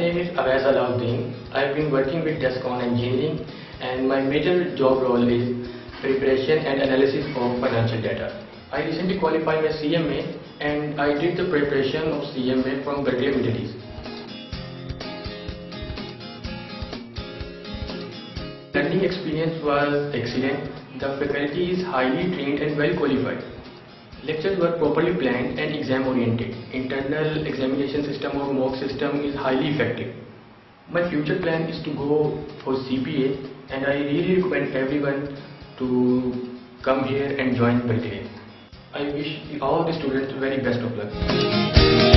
name is Awais Alauddin. I've been working with Descon Engineering and my major job role is preparation and analysis of financial data. I recently qualified my CMA and I did the preparation of CMA from Berkeley, Middle East. Learning experience was excellent. The faculty is highly trained and well qualified. Lectures were properly planned and exam oriented. Internal examination system or mock system is highly effective. My future plan is to go for CPA and I really recommend everyone to come here and join Berkeley. I wish all the students very best of luck.